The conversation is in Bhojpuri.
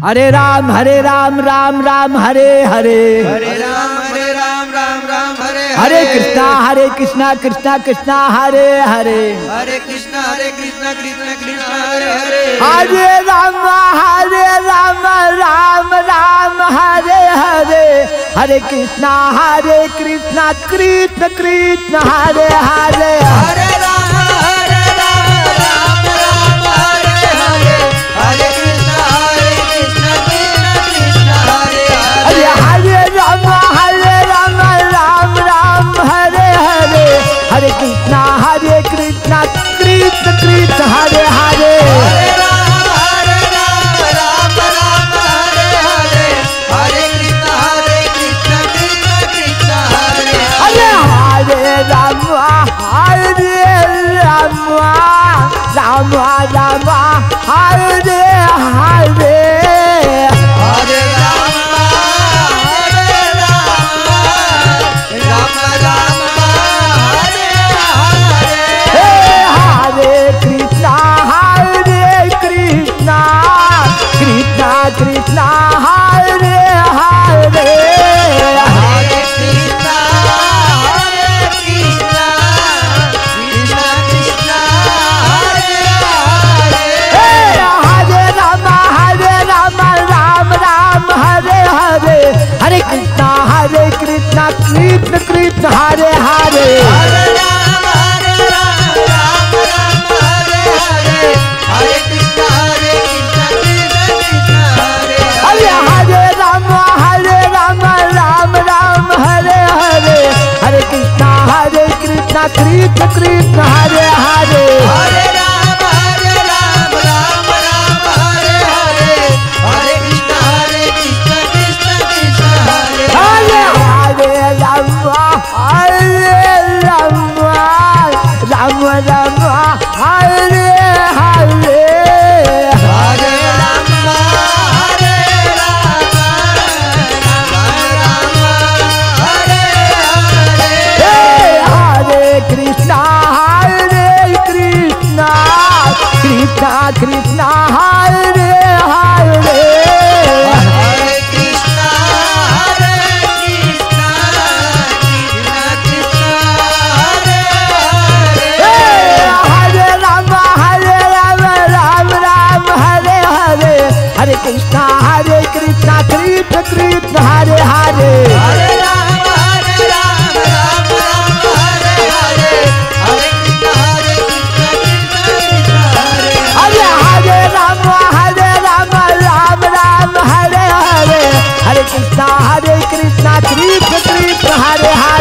हरे राम राम राम हरे हरे, हरे राम राम राम हरे कृष्णा कृष्णा कृष्णा हरे हरे, हरे कृष्णा कृष्णा कृष्णा हरे हरे, हरे राम राम राम हरे हरे, हरे कृष्णा कृष्ण कृष्ण हरे हरे, हरे राम राम हरे हरे, हरे कृष्णा कृष्ण कृष्ण हरे हरे, हरे राम राम राम हरे हरे, हरे कृष्णा कृष्ण कृष्ण कृष्ण हरे हरे, हरे राम राम हरे हरे, हरे कृष्णा कृष्ण कृष्ण हरे हरे, हरे राम राम राम हरे हरे, हरे राम राम हरे हरे, हरे कृष्णा कृष्ण कृष्ण हरे हरे, हरे कृष्णा कृष्ण कृष्ण हरे हरे, हरे राम राम हरे हरे, हरे कृष्णा कृष्ण कृष्ण हरे हरे, हरे राम राम हरे हरे, हरे कृष्णा कृष्ण कृष्ण हरे हरे, हरे राम राम हरे हरे, हरे कृष्णा कृष्ण कृष्ण कृष्ण हरे हरे, हरे राम राम हरे हरे, हरे कृष्णा कृष्ण कृष्ण हरे हरे, हरे राम राम हरे हरे, हरे राम हरे हरे, हरे कृष्णा कृष्ण कृष्ण हरे हरे, हरे कृष्णा कृष्ण कृष्ण हरे हरे, हरे राम हरे हरे, हरे कृष्णा कृष्ण कृष्ण हरे हरे, हरे राम राम हरे हरे, हरे कृष्णा कृष्ण कृष्ण हरे हरे, हरे राम हरे हरे, हरे कृष्णा कृष्ण कृष्ण हरे हरे।